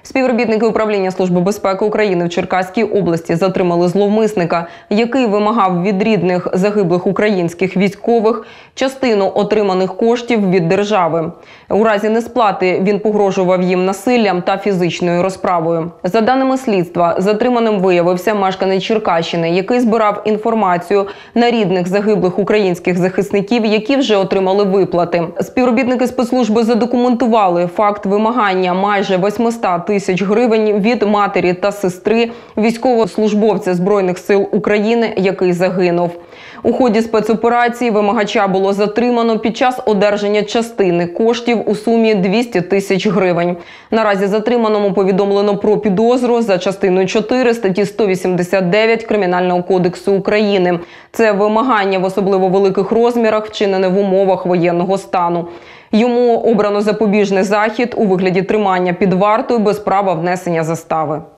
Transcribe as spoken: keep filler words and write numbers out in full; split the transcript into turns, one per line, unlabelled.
Співробітники управління Служби безпеки України в Черкаській області затримали зловмисника, який вимагав від рідних загиблих українських військових частину отриманих коштів від держави. У разі несплати він погрожував їм насиллям та фізичною розправою. За даними слідства, затриманим виявився мешканець Черкащини, який збирав інформацію на рідних загиблих українських захисників, які вже отримали виплати. Співробітники спецслужби задокументували факт вимагання майже восьмисот тисяч гривень від матері та сестри військовослужбовця Збройних сил України, який загинув. У ході спецоперації вимагача було затримано під час одержання частини коштів у сумі двісті тисяч гривень. Наразі затриманому повідомлено про підозру за частиною чотири статті сто вісімдесят дев'ять Кримінального кодексу України. Це вимагання в особливо великих розмірах, вчинене в умовах воєнного стану. Йому обрано запобіжний захід у вигляді тримання під вартою без права внесення застави.